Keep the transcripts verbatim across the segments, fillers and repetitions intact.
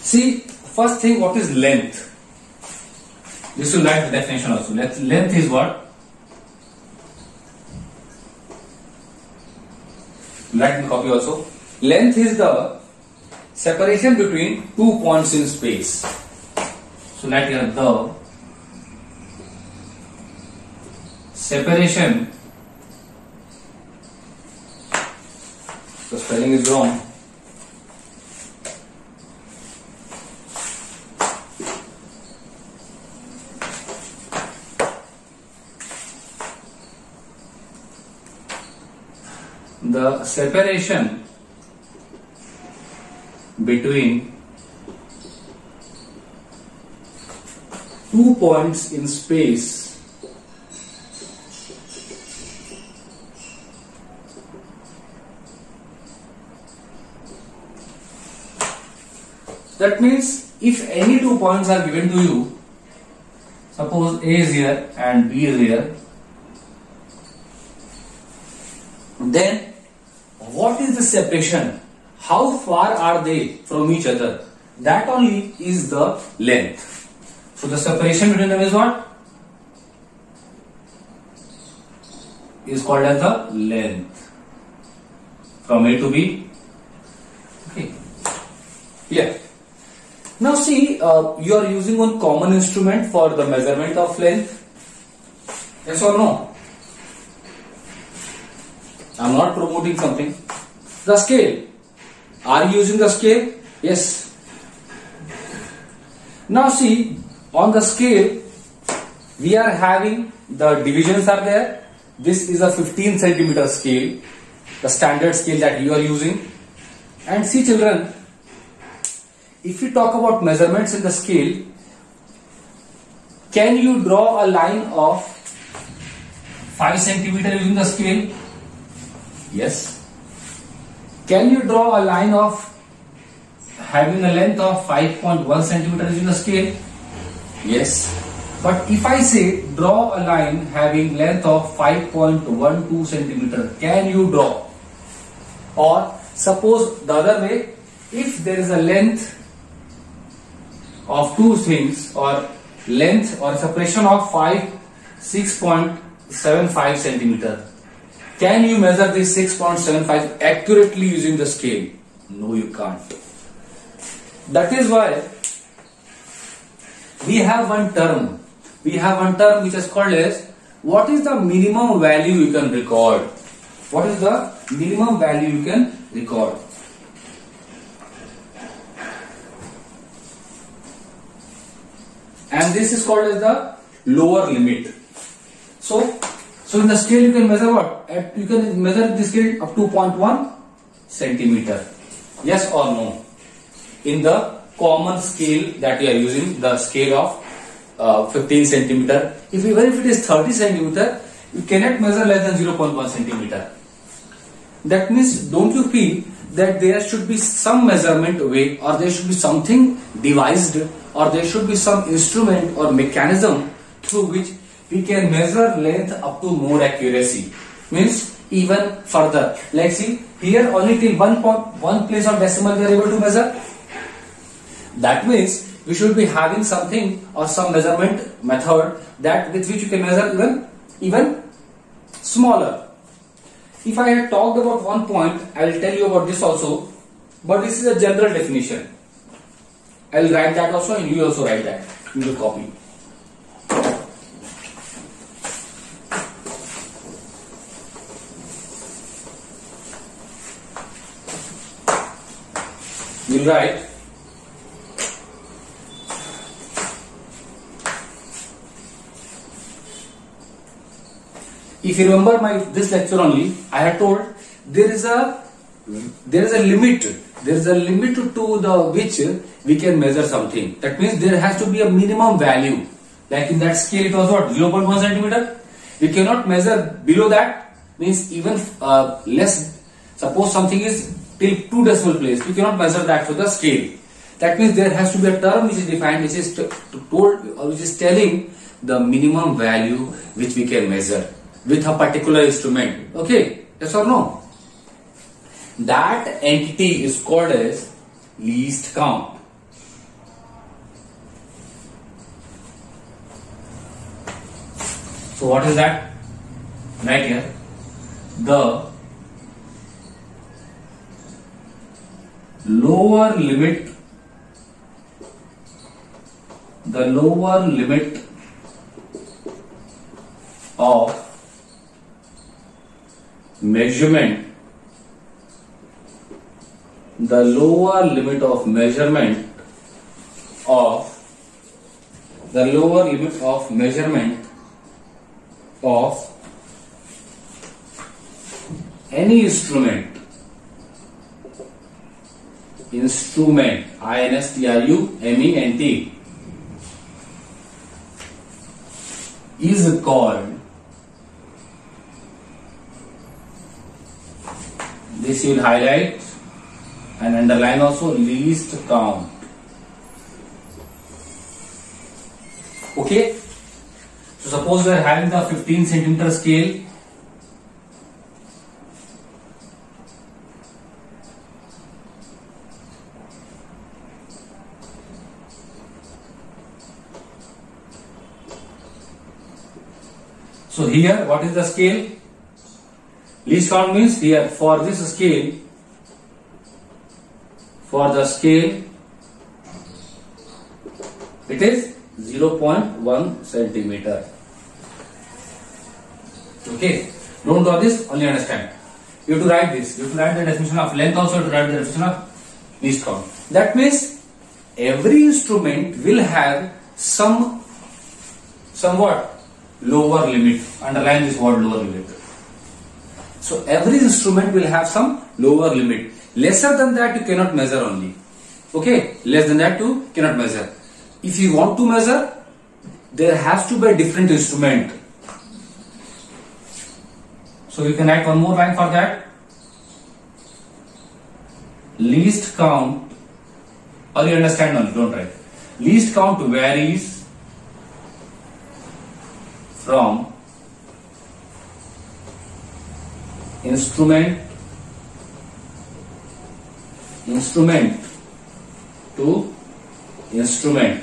See, first thing, what is length? This will write the definition also. Length is what? Write in copy also. Length is the separation between two points in space. So write here the separation. The spelling is wrong. The separation between two points in space that means if any two points are given to you, suppose A is here and B is here, then what is the separation? How far are they from each other? That only is the length. So the separation between them is what? Is called as the length from A to B. Okay. Yeah. Now see, uh, you are using one common instrument for the measurement of length. Yes or no? I am not promoting something. The scale. Are you using the scale? Yes. Now see, on the scale, we are having the divisions are there. This is a fifteen centimeter scale, the standard scale that you are using. And see children, if we talk about measurements in the scale, can you draw a line of five centimeter using the scale? Yes. Can you draw a line of having a length of five point one centimeter using the scale? Yes. But if I say draw a line having length of five point one two centimeter, can you draw? Or suppose the other way, if there is a length of two things or length or separation of five, six point seven five centimeter, can you measure this six point seven five accurately using the scale? No, you can't. That is why we have one term. We have one term which is called as what is the minimum value you can record? What is the minimum value you can record? And this is called as the lower limit. So, so in the scale you can measure what? At, you can measure the scale up to two point one centimeter. Yes or no? In the common scale that you are using, the scale of uh, fifteen centimeter. If even if it is thirty centimeter, you cannot measure less than zero point one centimeter. That means, don't you feel that there should be some measurement way, or there should be something devised, or there should be some instrument or mechanism through which we can measure length up to more accuracy? Means even further. Like see, here only till one point one place of decimal we are able to measure. That means we should be having something or some measurement method that with which you can measure even even smaller. If I had talked about one point, I will tell you about this also, but this is a general definition. I will write that also, and you also write that in your copy. You will write if you remember my this lecture only, I had told there is a there is a limit. There is a limit to the which we can measure something. That means there has to be a minimum value. Like in that scale, it was what, zero point one centimeter. We cannot measure below that. Means even uh, less. Suppose something is till two decimal place, we cannot measure that with the scale. That means there has to be a term which is defined, which is told, or which is telling the minimum value which we can measure with a particular instrument. Okay, yes or no? That entity is called as least count. So what is that? Right here, the lower limit, the lower limit of measurement, the lower limit of measurement of the lower limit of measurement of any instrument instrument I N S T R U M E N T is called, this you will highlight and underline also, least count. Okay, so suppose we are having the fifteen centimeter scale. So here, what is the scale? Least count means here for this scale, for the scale, it is zero point one centimeter. Okay, don't do this, only understand. You have to write this. You have to write the definition of length also, you have to write the definition of least count. That means every instrument will have some somewhat lower limit. Underline this word, lower limit. So every instrument will have some lower limit. Lesser than that you cannot measure only. Okay, less than that you cannot measure. If you want to measure, there has to be a different instrument. So you can write one more line for that. Least count, or you understand only, don't write. Least count varies from instrument instrument to instrument.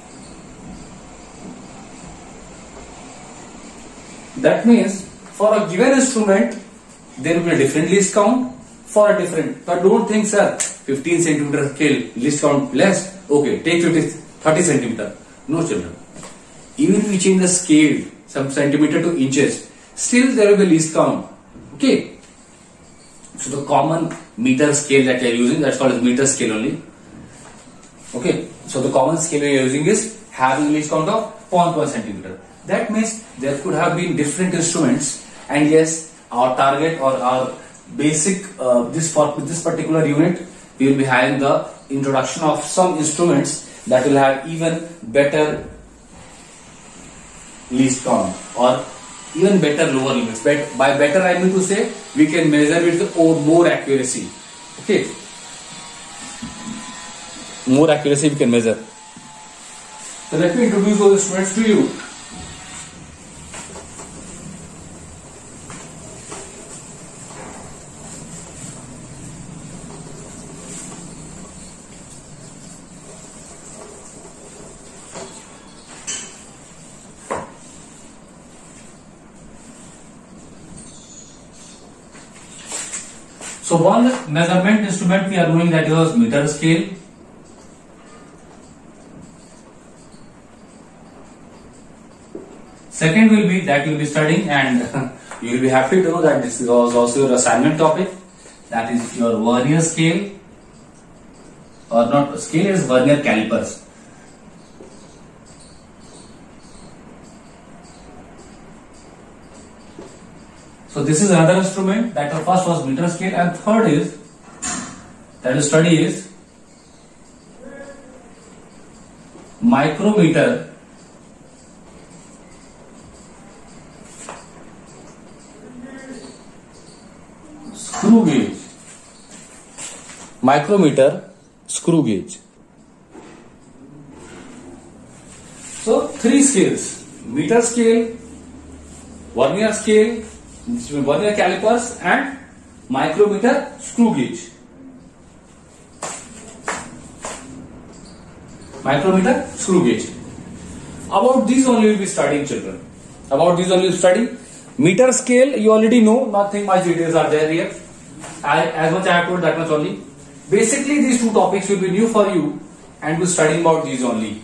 That means for a given instrument there will be a different least count for a different. But don't think, sir, fifteen centimeter scale least count less. Okay, take fifty, thirty centimeter. No, children. Even if we change the scale some centimeter to inches, still there will be least count. Okay. So the common meter scale that we are using, that's called as meter scale only. Okay. So the common scale we are using is having least count of zero point one centimeter. That means there could have been different instruments, and yes, our target or our basic uh, this for this particular unit, we will be having the introduction of some instruments that will have even better least count or even better lower limits. But by better I mean to say we can measure with more accuracy. Okay, more accuracy we can measure. So let me introduce those instruments to you. So one measurement instrument we are doing, that is meter scale. Second will be that you will be studying, and you will be happy to know that this was also your assignment topic, that is your vernier scale, or not scale, is vernier calipers. So this is another instrument. That first was meter scale, and third is that is study is micrometer screw gauge. Micrometer screw gauge. So three scales: meter scale, vernier scale, vernier calipers, and micrometer screw gauge. Micrometer screw gauge. About these only we will be studying, children. About these only study. Meter scale, you already know, nothing much details are there here. I, as much I have told, that much only. Basically, these two topics will be new for you and we'll study about these only.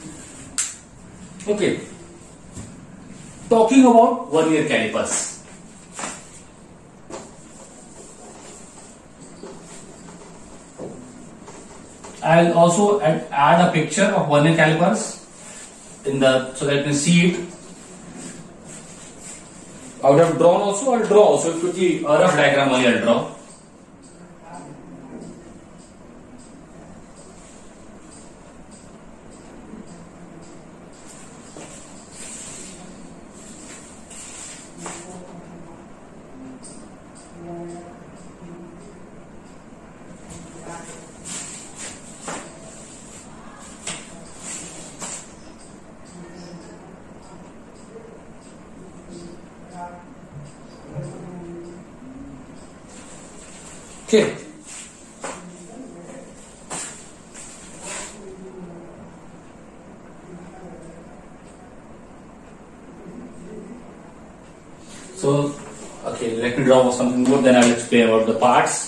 Okay. Talking about vernier calipers. I'll also add, add a picture of vernier calipers in the so that you can see it. I would have drawn also. I'll draw also quickly a rough diagram only. I'll draw. Okay. So, okay, let me draw something more, then I will explain about the parts.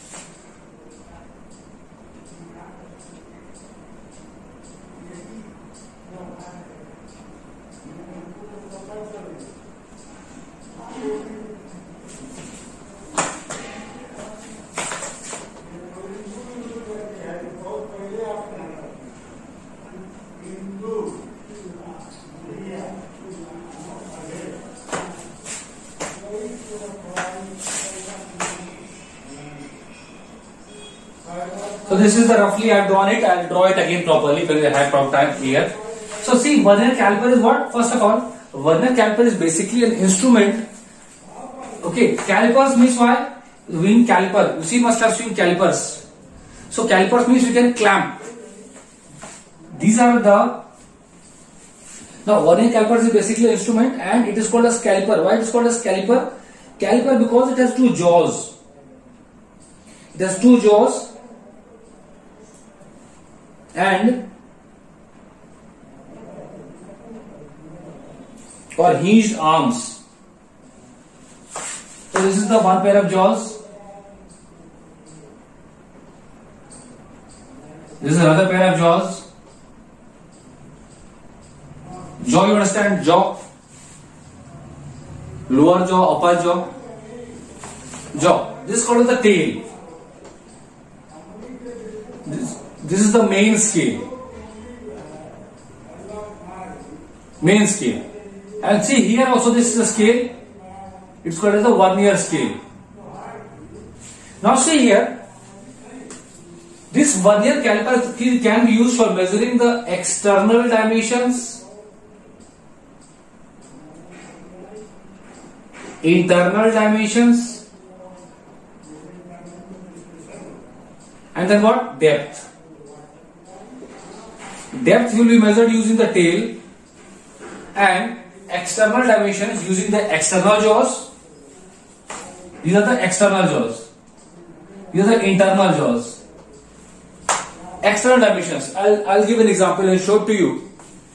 So this is the roughly I have drawn it. I will draw it again properly because I have proper time here. So see, vernier caliper is what? First of all, vernier caliper is basically an instrument. Okay, calipers means why? Wing caliper. You see, must have seen calipers. So calipers means you can clamp. These are the. Now vernier caliper is basically an instrument and it is called as caliper. Why it is called as caliper? Caliper because it has two jaws. It has two jaws. And or hinged arms. So this is the one pair of jaws. This is another pair of jaws. Jaw, you understand? Jaw. Lower jaw, upper jaw. Jaw. This is called the tail. This, this is the main scale. Main scale. And see here also this is a scale. It's called as the vernier scale. Now see here. This vernier caliper can be used for measuring the external dimensions, internal dimensions, and then what? Depth. Depth will be measured using the tail and external dimensions using the external jaws. These are the external jaws. These are the internal jaws. External dimensions. I'll, I'll give an example and show it to you.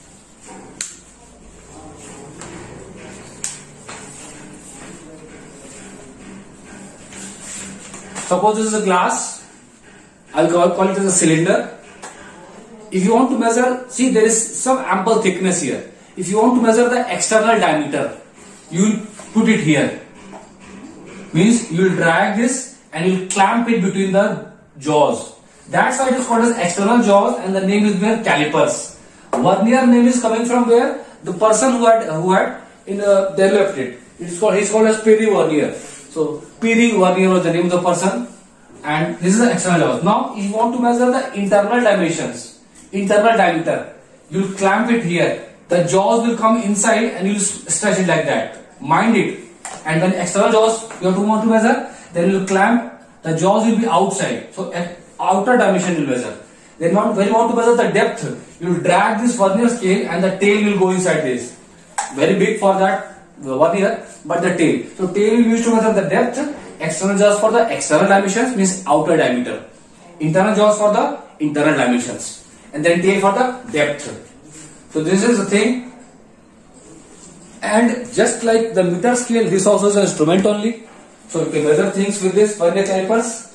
Suppose this is a glass. I'll call, call it as a cylinder. If you want to measure, see there is some ample thickness here. If you want to measure the external diameter, you will put it here. Means you will drag this and you will clamp it between the jaws. That's why it is called as external jaws and the name is where calipers. Vernier name is coming from where? The person who had who had in uh, developed it. It's called he's called as Pierre Vernier. So Pierre Vernier was the name of the person, and this is the external jaws. Now if you want to measure the internal dimensions, internal diameter, you will clamp it here. The jaws will come inside and you will stretch it like that. Mind it. And when external jaws you have to want to measure, then you will clamp. The jaws will be outside. So outer dimension will measure. Then when you want to measure the depth, you will drag this vernier scale and the tail will go inside this. Very big for that vernier, but the tail. So tail will be used to measure the depth. External jaws for the external dimensions means outer diameter. Internal jaws for the internal dimensions. And then tail for the depth. So this is the thing. And just like the meter scale, this also is an instrument only. So you can measure things with this vernier calipers.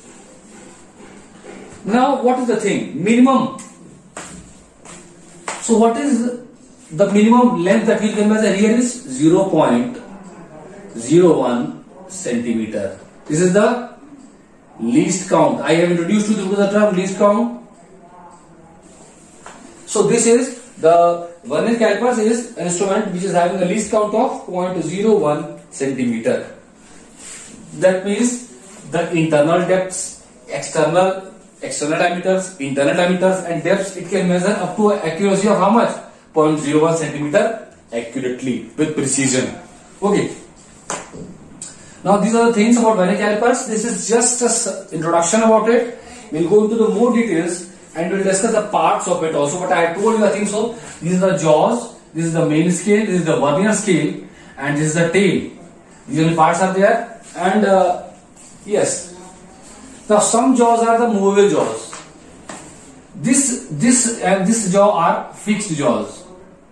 Now what is the thing? Minimum. So what is the minimum length that we can measure here is zero point zero one centimeter. This is the least count. I have introduced you to the term least count. So this is the vernier calipers is an instrument which is having a least count of zero point zero one centimeter. That means the internal depths, external external diameters, internal diameters and depths, it can measure up to accuracy of how much? zero point zero one centimeter accurately with precision. Okay. Now these are the things about vernier calipers. This is just an introduction about it. We'll go into the more details and we'll discuss the parts of it also. But I have told you, I think so. These are the jaws, this is the main scale, this is the vernier scale, and this is the tail. These only parts are there. And uh, yes. Now some jaws are the movable jaws. This this and this jaw are fixed jaws.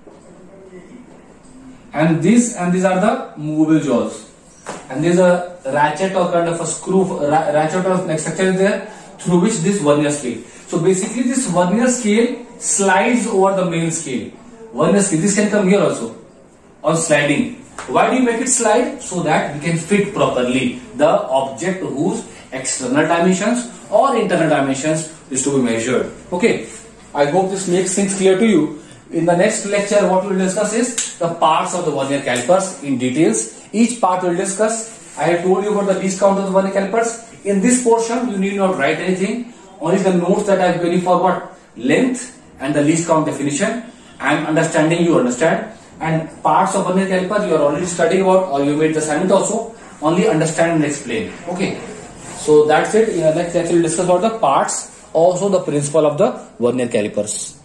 And this and these are the movable jaws. And there is a ratchet or kind of a screw, ratchet or like structure is there through which this vernier scale. So basically this vernier scale slides over the main scale. Vernier scale, this can come here also on sliding. Why do you make it slide? So that we can fit properly the object whose external dimensions or internal dimensions is to be measured. Okay, I hope this makes things clear to you. In the next lecture, what we will discuss is the parts of the vernier calipers in details. Each part we will discuss. I have told you about the least count of the vernier calipers. In this portion, you need not write anything. Only the notes that I have given for what? Length and the least count definition. I am understanding, you understand. And parts of vernier caliper you are already studying about, or you made the assignment also. Only understand and explain. Okay. So that's it. In the next lecture, we will discuss about the parts, also the principle of the vernier calipers.